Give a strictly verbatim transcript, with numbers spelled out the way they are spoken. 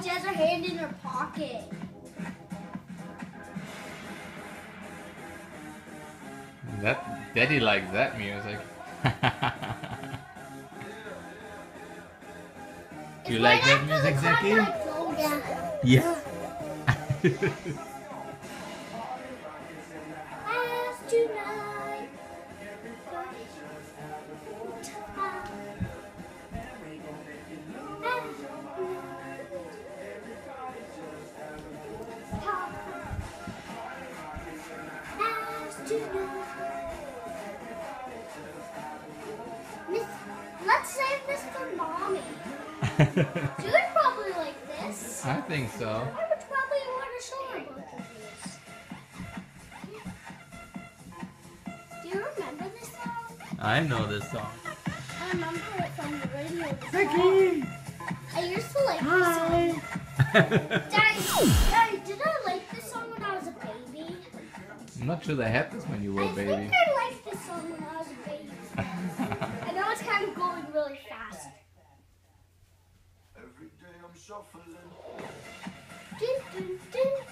She has her hand in her pocket. That Daddy likes that music. Do you like that music, Zeki? Yeah. Yeah. As tonight. Miss, let's save this for mommy. She would probably like this. I think so. I would probably want to show her both of these. Do you remember this song? I know this song. I remember it from the radio. Zeki! I used to like this song. Daddy, Daddy, did I like this song when I was a baby? I'm not sure they had this when you were I a baby. think I liked this song when I was a baby. I know it's kind of going really fast. Every day I'm shuffling. Dun, dun, dun,